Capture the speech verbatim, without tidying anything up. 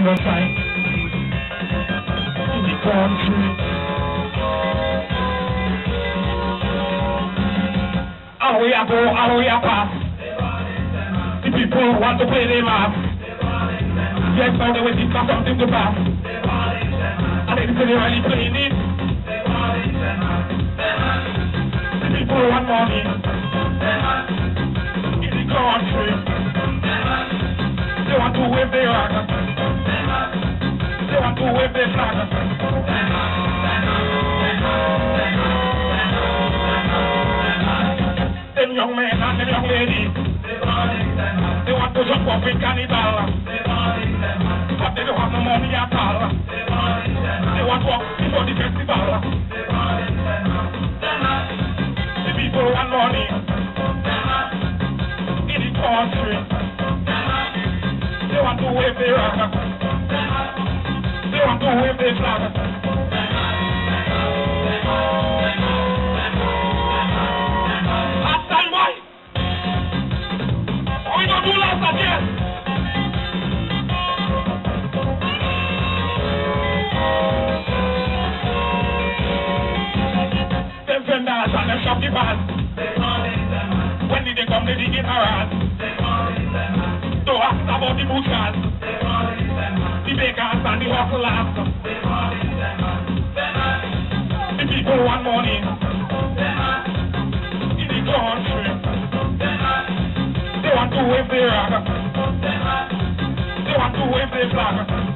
genocide in the country. All we are go, all we are pass. The people want to play their mask. Yes, now they waiting for something to pass. And they say they're really playing it. The people want money in the country. They want to wave their flag. They want to wave their flag. Them young men and them young ladies, they want to jump up in cannibal, but they don't have no money at all. They want to walk before the festival. The people want money in the country. They want to wave their flag. They want to wave their flag. And them shop the band. When did they come, they dig in harass. Don't ask about the butchers, the bakers and the hustlers. The people want money in the country. They want to wave their flag. They want to wave their flag.